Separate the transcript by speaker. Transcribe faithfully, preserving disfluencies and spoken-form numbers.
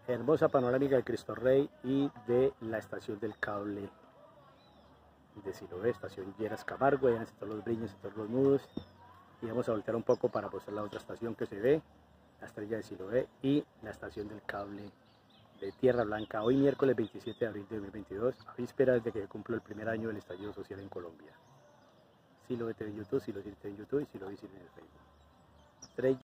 Speaker 1: Hermosa panorámica de Cristo Rey y de la estación del cable de Siloé, estación Lleras Camargo. Vean todos los brillos, todos los nudos. Y vamos a voltear un poco para mostrar la otra estación que se ve, la estrella de Siloé y la estación del cable de Tierra Blanca. Hoy miércoles veintisiete de abril de dos mil veintidós, a vísperas de que cumpla el primer año del estallido social en Colombia. Siloé T V en YouTube, Siloé T V en YouTube y Siloé Visible en el Facebook. Estrella